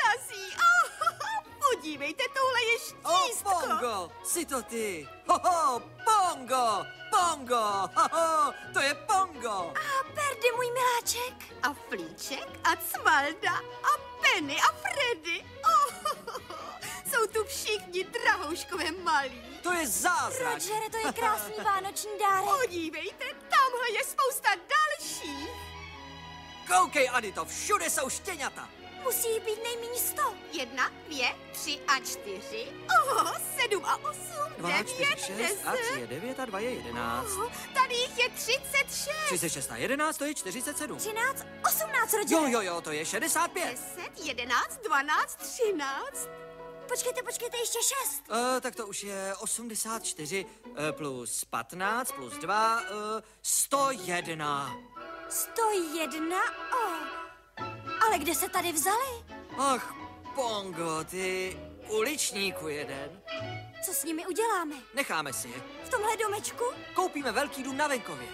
snazí. Podívejte, tohle je štístko. Pongo, jsi to ty. Hoho, Pongo, Pongo, hoho, to je Pongo. A Perdy, můj miláček. A Flíček a Cvalda a Penny a Freddy. Jsou tu všichni drahouškové malí. To je zázrak. Rogere, to je krásný vánoční dárek. Podívejte, tamhle je spousta dalších. Koukej, Anito, všude jsou štěňata. Musí jich být nejméně 100. 1, 2, 3 a 4. 7 a 8, 2, 9, 4, 6 10. a 3 je 9 a 2 je 11. Tady jich je 36. 36 a 11 to je 47. 13, 18, Rogere. Jo, to je 65. 10, 11, 12, 13. Počkejte, ještě 6. Tak to už je 84 plus 15 plus 2, 101. 101? Ale kde se tady vzali? Ach, Pongo, ty uličníku jeden. Co s nimi uděláme? Necháme si je. V tomhle domečku? Koupíme velký dům na venkově.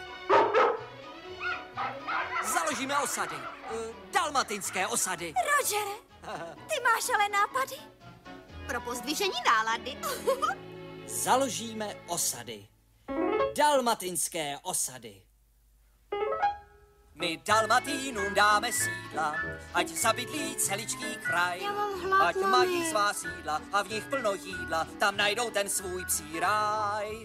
Založíme osady. Dalmatinské osady. Rogere, ty máš ale nápady. Pro pozdvižení nálady. Založíme osady. Dalmatinské osady. My Dalmatínům dáme sídla, ať zabydlí celičký kraj. Já mám hlad, Ať mají svá sídla a v nich plno jídla, tam najdou ten svůj psí ráj.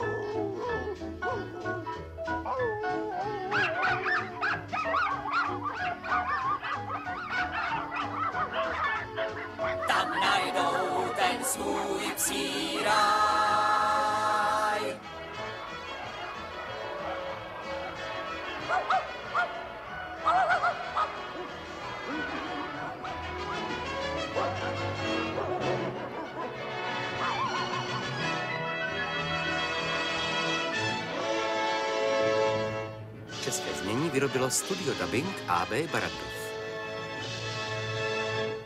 Tam najdou ten svůj psí ráj. České znění vyrobilo Studio Dabing AB Barrandov.